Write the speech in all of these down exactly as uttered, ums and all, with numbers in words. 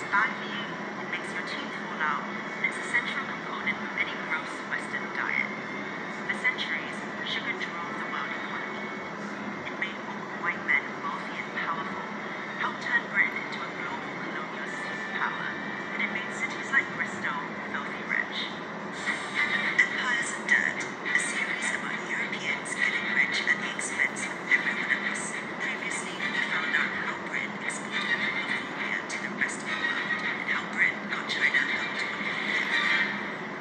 bad for you, it makes your teeth fall out, and it's a central component of any gross Western diet. For centuries, sugar drove the world economy. It made old white men wealthy and powerful, helped turn Britain into a global colonial superpower, and it made cities like Bristol filthy rich. Empires of Dirt, a series about Europeans getting rich at the expense of everyone else. Previously, we found out how Britain exported California to the rest of the world, and how Britain got China hooked on coffee.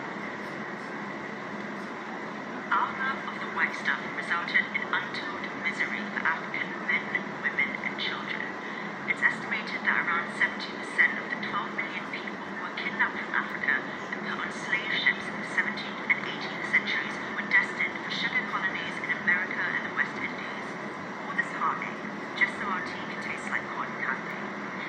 Our love of the white stuff resulted in untold misery for African men, women, and children. It's estimated that around seventy percent of the twelve million people who were kidnapped from Africa and put on slave ships in the seventeenth and eighteenth centuries were destined for sugar colonies in America and the West Indies. All this heartache, just so our tea can taste like cotton candy.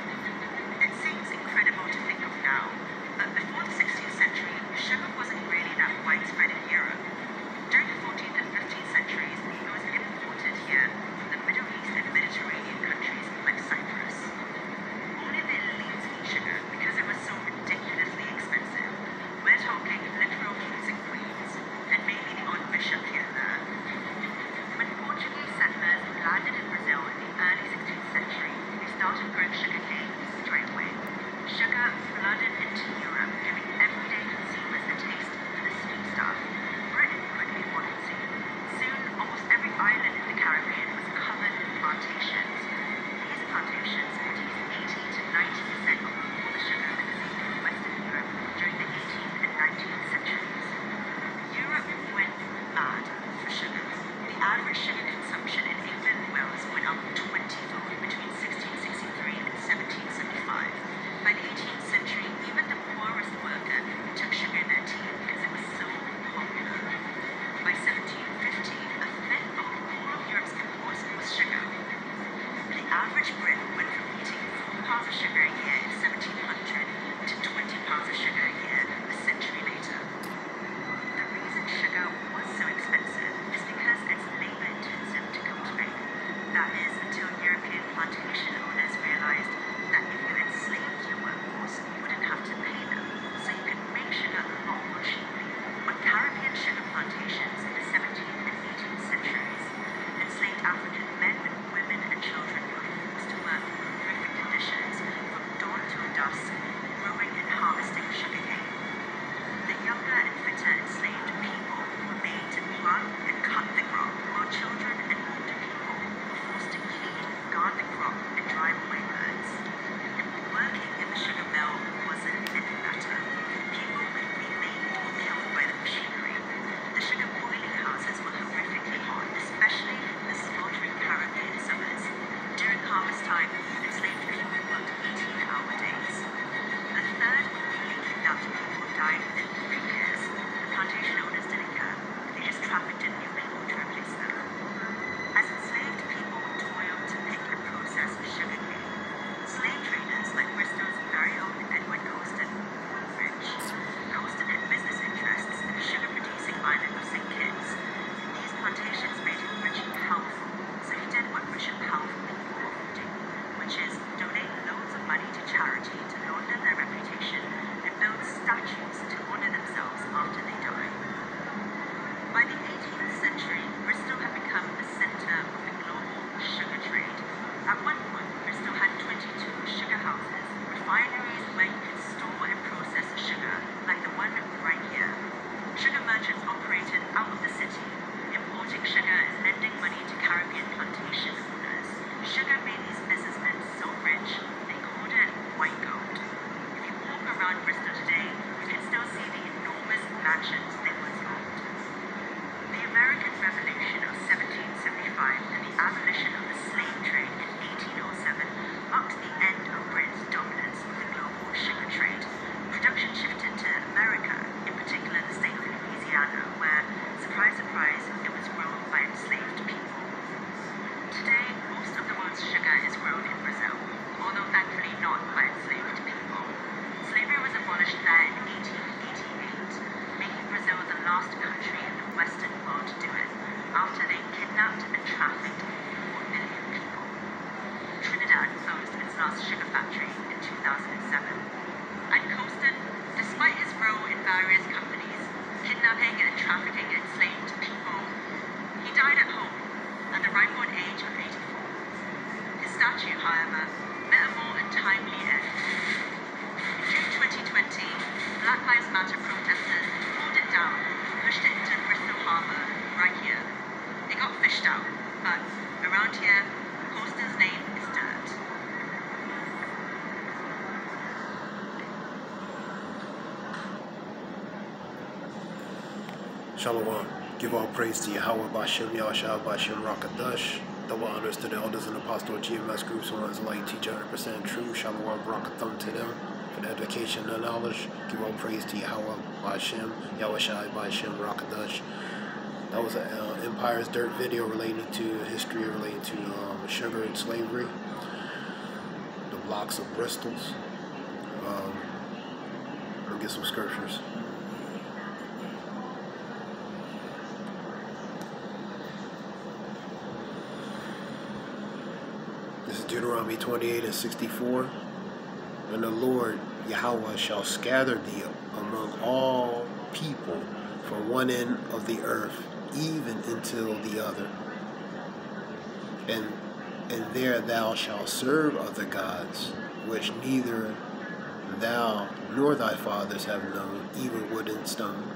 It seems incredible to think of now, but before the sixteenth century, sugar wasn't really that widespread in Europe. During the fourteenth and fifteenth centuries, it was imported here from the Middle East and Mediterranean countries like Cyprus. Only the elites eat sugar because it was so ridiculously expensive. We're talking literal kings and queens, and maybe the odd bishop here and there. When Portuguese settlers landed in Brazil in the early sixteenth century, they started growing sugarcane straight away. Sugar flooded into Europe, giving everyday consumers a taste for the sweet stuff. Britain quickly followed suit. Soon, almost every island in the Caribbean was covered in plantations. These plantations produced eighty to ninety percent of all the sugar consumed in Western Europe during the eighteenth and nineteenth centuries. Europe went mad for sugar. The average sugar consumption in England and Wales went up twenty-fold between sixteen sixty-three and seventeen seventy-five. By the eighteenth century, even the poorest worker took sugar in their tea because it was so popular. By seventeen fifty, a fifth of all of Europe's imports was sugar. The average Brit went from eating four pounds of sugar a year in seventeen hundred to twenty pounds of sugar a year a century later. The reason sugar was so expensive is because it's labor-intensive to cultivate. That is, until European plantation owners realized that if you enslaved your workforce, you wouldn't have to pay them, so you could make sugar a lot more cheaply. On Caribbean sugar plantations in the seventeenth and eighteenth centuries, enslaved African men, women, and children were forced to work in horrific conditions from dawn till dusk, growing and harvesting sugarcane. The younger and fitter enslaved people were made to plant and cut the crop, while children and older people were forced to clean, guard the crop, and drive away birds. Working in the sugar mill wasn't any better. People would be maimed or killed by the machinery. The sugar boiling houses were horrifically hot, especially in the sweltering Caribbean summers. During harvest time, enslaved people worked eighteen-hour days. A third of newly kidnapped people died within three years. The plantation owners didn't care. They just trafficked in new people to replace them. As enslaved people toiled to pick and process sugarcane, slave traders like Bristol's very own Edward Colston were rich. Colston had business interests in the sugar-producing island of Saint Kitts. These plantations made him rich and powerful, so he did what rich and powerful people often do, which is donate loads of money to charity to launder their reputation and build statues to honor themselves after they die. By the eighteenth century, Bristol had become the center of the global sugar trade. At one point, Bristol had twenty-two sugar houses, refineries where you could store and process sugar, like the one right here. Sugar merchants operated out of the city, importing sugar and lending money to Caribbean plantation owners. Sugar made these businessmen so rich, they called it white gold. If you walk around Bristol today, you can still see the enormous mansions they once owned. The American Revolution of seventeen seventy-five and the abolition of the slave trade in eighteen oh seven marked the end of Britain's dominance of the global sugar trade. Production shifted to America, in particular the state of Louisiana, where, surprise, surprise, it was grown by enslaved people. Today, most of the world's sugar is grown in Brazil, although thankfully not by enslaved people. Slavery was abolished there in eighteen eighty-eight, making Brazil countries in two thousand seven. And Colston, despite his role in various companies, kidnapping and trafficking enslaved people, he died at home at the ripe-old age of eighty-four. His statue, however, met a more untimely end. In June twenty twenty, Black Lives Matter protesters pulled it down and pushed it into Bristol Harbour, right here. It got fished out, but around here, Colston's name is dirt. Shalom. Give all praise to Yahweh Bashem, Yahshua Bashem, Rakadash. Double honors to the elders and apostles, G M S groups, ones like teach one hundred percent true. Shalom, Rakatham to them for the education and knowledge. Give all praise to Yahweh Bashem, Yahshua Bashem, Rakadash. That was an uh, Empire's Dirt video relating to history, relating to um, sugar and slavery. The blocks of Bristols. Um, we'll get some scriptures. This is Deuteronomy twenty-eight and sixty-four. And the Lord Yahweh shall scatter thee among all people from one end of the earth even until the other. And and there thou shalt serve other gods, which neither thou nor thy fathers have known, even wood and stone.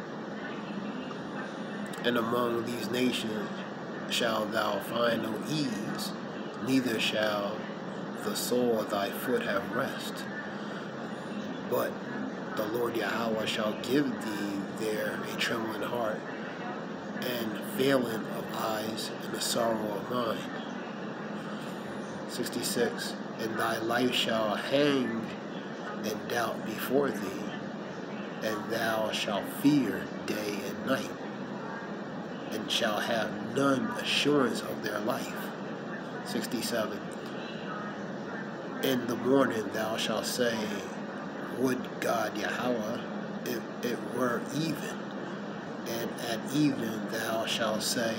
And among these nations shalt thou find no ease, neither shall the sole of thy foot have rest. But the Lord Yahweh shall give thee there a trembling heart, and failing of eyes, and a sorrow of mind. sixty-six. And thy life shall hang in doubt before thee, and thou shalt fear day and night, and shall have none assurance of their life. sixty-seven. In the morning thou shalt say, would God Yahweh, if it were even. And at even thou shalt say,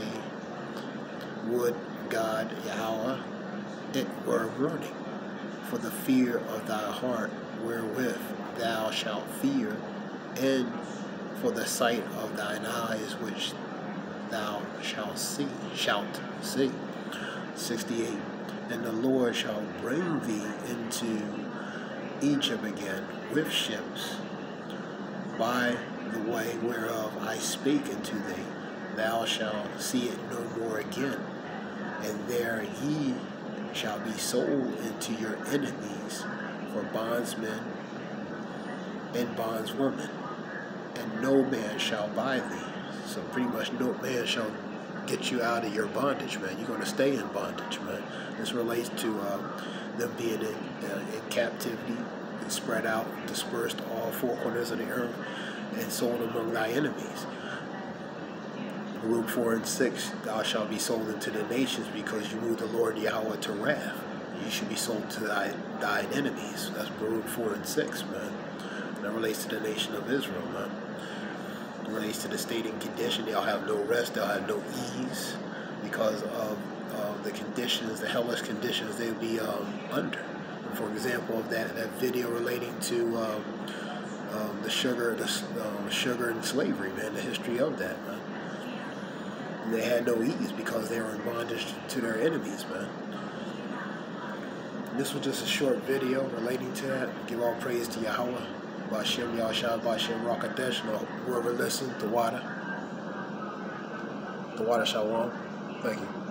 would God Yahweh, it were morning. For the fear of thy heart wherewith thou shalt fear, and for the sight of thine eyes which thou shalt see, shalt see. sixty-eight. And the Lord shall bring thee into Egypt again with ships, by the way whereof I spake unto thee. Thou shalt see it no more again, and there ye shall be sold into your enemies for bondsmen and bondswomen, and no man shall buy thee. So pretty much no man shall get you out of your bondage, man. You're going to stay in bondage, man. This relates to uh, them being in, uh, in captivity and spread out, dispersed all four corners of the earth, and sold among thy enemies. Baruch four and six, thou shalt be sold into the nations because you moved the Lord Yahweh to wrath. You should be sold to thy, thine enemies. That's Baruch four and six, man. That relates to the nation of Israel, man. It relates to the state and condition. They'll have no rest, they'll have no ease because of uh, the conditions, the hellish conditions they'll be um, under. For example, of that, that video relating to um, um, the sugar, the um, sugar and slavery, man, the history of that, man. And they had no ease because they were in bondage to their enemies, man. And this was just a short video relating to that. Give all praise to Yahweh, Bashem, Yahshua, Bashem, Rakadesh, and whoever listened, the water. The water Shalom. Thank you.